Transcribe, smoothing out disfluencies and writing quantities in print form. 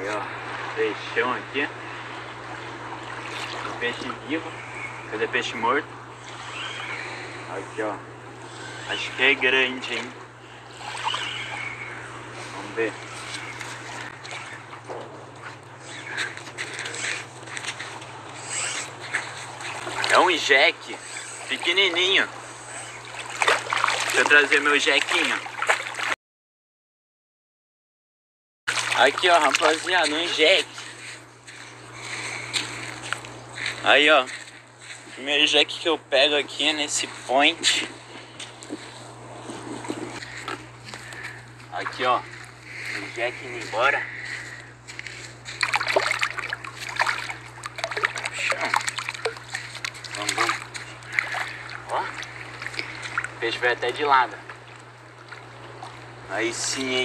Aí, ó, peixão aqui. Um peixe vivo. Cadê peixe morto? Aqui, ó. Acho que é grande, hein? Vamos ver. É um jeque pequenininho. Deixa eu trazer meu jequinho. Aqui, ó, rapaziada, um jeque. Aí, ó, primeiro jeque que eu pego aqui nesse point. Aqui, ó, o jeque indo embora. Chão. Vamos. Ó, o peixe vai até de lado. Aí sim, hein.